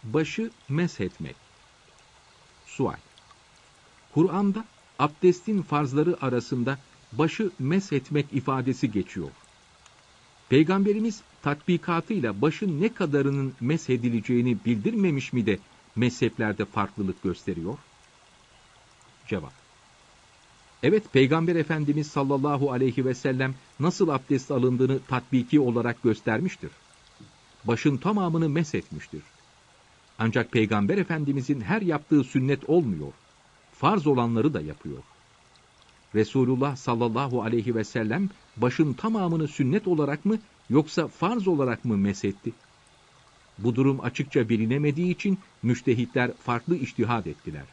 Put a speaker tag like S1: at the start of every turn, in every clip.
S1: Başı meshetmek. Sual. Kur'an'da abdestin farzları arasında başı meshetmek ifadesi geçiyor. Peygamberimiz tatbikatıyla başın ne kadarının meshedileceğini bildirmemiş mi de mezheplerde farklılık gösteriyor? Cevap. Evet, Peygamber Efendimiz sallallahu aleyhi ve sellem nasıl abdest alındığını tatbiki olarak göstermiştir. Başın tamamını meshetmiştir. Ancak Peygamber Efendimizin her yaptığı sünnet olmuyor. Farz olanları da yapıyor. Resulullah sallallahu aleyhi ve sellem başın tamamını sünnet olarak mı yoksa farz olarak mı meshetti? Bu durum açıkça bilinemediği için müştehitler farklı içtihad ettiler.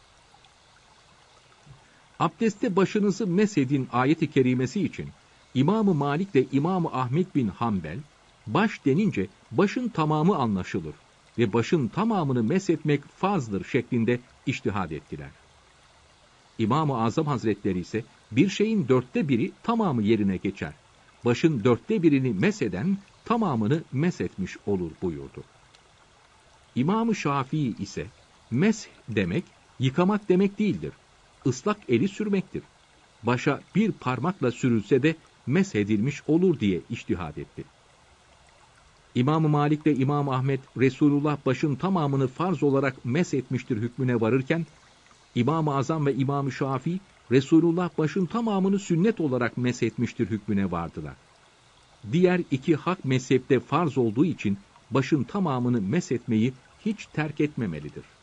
S1: Abdestte başınızı meshedin ayet-i kerimesi için İmam-ı Malik ve İmam-ı Ahmet bin Hanbel, baş denince başın tamamı anlaşılır ve başın tamamını meshetmek farzdır şeklinde içtihad ettiler. İmam-ı Azam Hazretleri ise bir şeyin 1/4 tamamı yerine geçer. Başın 1/4'ini mesheden tamamını meshetmiş olur buyurdu. İmam-ı Şafii ise mesh demek yıkamak demek değildir. Islak eli sürmektir. Başa bir parmakla sürülse de meshedilmiş olur diye içtihad etti. İmam-ı Malik ve İmam-ı Ahmet Resulullah başın tamamını farz olarak meshetmiştir hükmüne varırken, İmam-ı Azam ve İmam-ı Şafii Resulullah başın tamamını sünnet olarak meshetmiştir hükmüne vardılar. Diğer iki hak mezhepte farz olduğu için başın tamamını meshetmeyi hiç terk etmemelidir.